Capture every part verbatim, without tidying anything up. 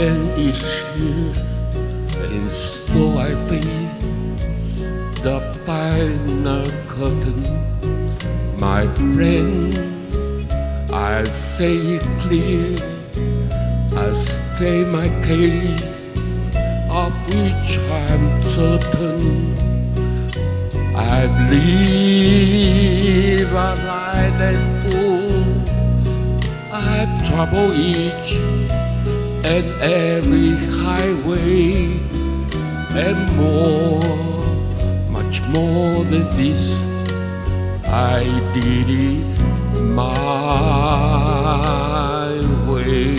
and it's here, and so I face the final curtain. My friend, I'll say it clear, I'll state my case, of which I'm certain. I've lived a life that's full. I've traveled each and every highway, and more, much more than this. I did it my way.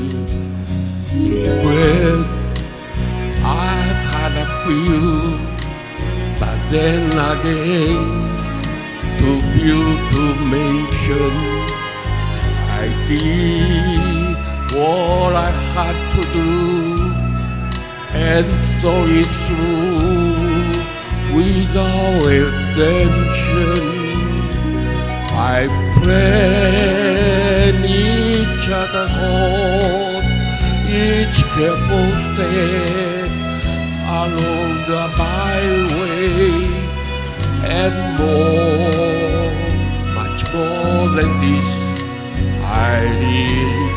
Regret, I've had a few, but then again, too few to mention. I did what I had to do, and so it's through without redemption. I pray each other hold, each careful step along the byway, and more, much more than this, I did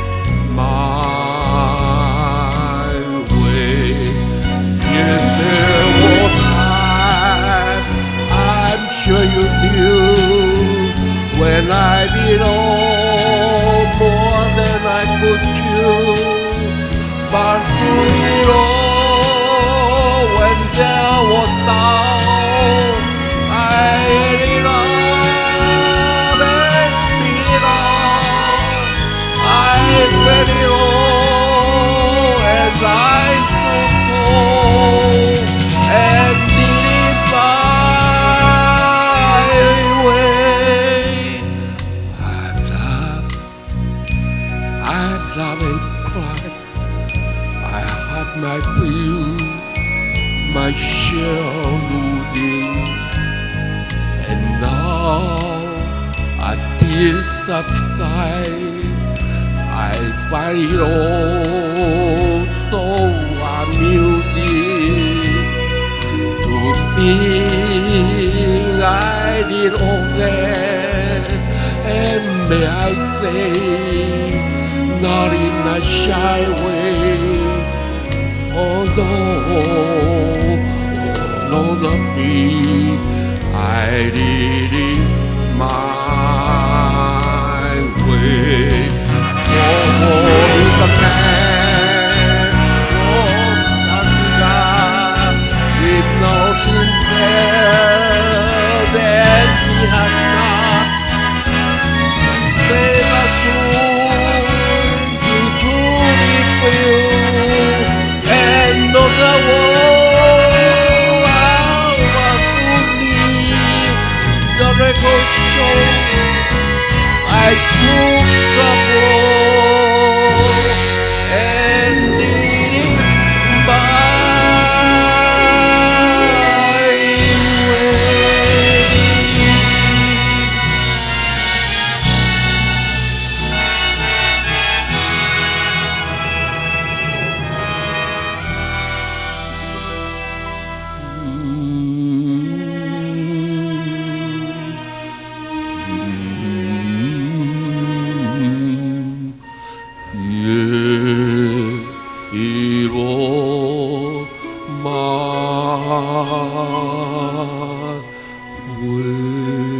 my way. Yes, there was time, I'm sure you knew, when I did all more than I could chew. But through it all, when there was doubt, I ate it up and spit it out. I fed it all as I stood tall and did it my way. I've loved, I've loved and cried. I had my fill, my share of losing, and now at tears subside, I find it all so amusing to think I did all that, and may I say, not in a shy way. Oh no, oh no, not me. I did it my way. Oh, oh, is a man, oh, God, with no sincere, and he has not. They must know the world our food, the record show I took the blow and did it my it was my way.